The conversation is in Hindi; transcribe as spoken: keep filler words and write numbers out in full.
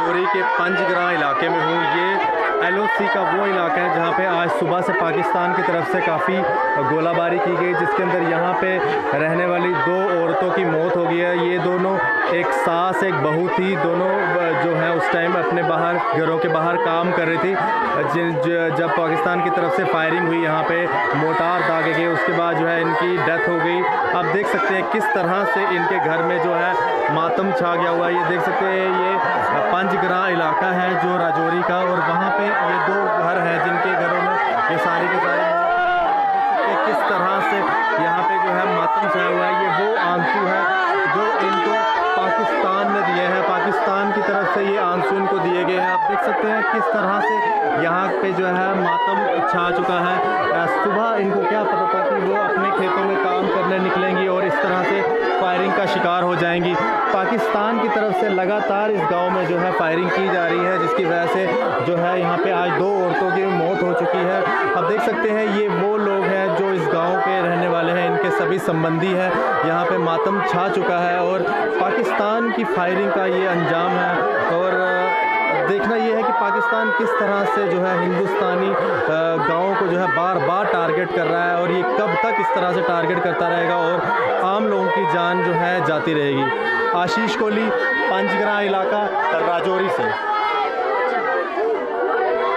राजौरी के पंजग्रां इलाके में हूँ। ये एल ओ सी का वो इलाका है जहाँ पे आज सुबह से पाकिस्तान की तरफ से काफ़ी गोलाबारी की गई, जिसके अंदर यहाँ पे रहने वाली दो औरतों की मौत हो गई है। ये दोनों, एक सास एक बहू थी, दोनों जो है उस टाइम अपने बाहर घरों के बाहर काम कर रही थी जब पाकिस्तान की तरफ से फायरिंग हुई, यहाँ पे मोटार दागे गए, उसके बाद जो है इनकी डेथ हो गई। आप देख सकते हैं किस तरह से इनके घर में जो है मातम छा गया हुआ है। ये देख सकते हैं, ये पंजग्रां इलाका है जो राजौरी का, और वहाँ पे ये दो घर हैं जिनके घरों में ये सारी के सारे किस तरह से यहाँ पे जो है मातम छाया हुआ है। ये वो आंसू है जो इनको पाकिस्तान ने दिए हैं, पाकिस्तान की तरफ से ये आंसू इनको दिए गए हैं। आप देख सकते हैं किस तरह से यहाँ पे जो है मातम छा चुका है। सुबह इनको क्या पता था कि वो अपने खेतों में काम करने निकलेंगी और इस तरह से फायरिंग का शिकार हो जाएंगी। पाकिस्तान की तरफ से लगातार इस गांव में जो है फायरिंग की जा रही है, जिसकी वजह से जो है यहाँ पे आज दो औरतों की मौत हो चुकी है। आप देख सकते हैं ये वो लोग हैं जो इस गांव के रहने वाले हैं, इनके सभी संबंधी हैं। यहाँ पे मातम छा चुका है और पाकिस्तान की फायरिंग का ये अंजाम है। और देखना ये है कि पाकिस्तान किस तरह से जो है हिंदुस्तानी गाँवों को जो है बार बार टारगेट कर रहा है, और ये कब तक इस तरह से टारगेट करता रहेगा और आम लोगों की जान जो है जाती रहेगी। आशीष कोहली, पंजग्रां इलाका, राजौरी से।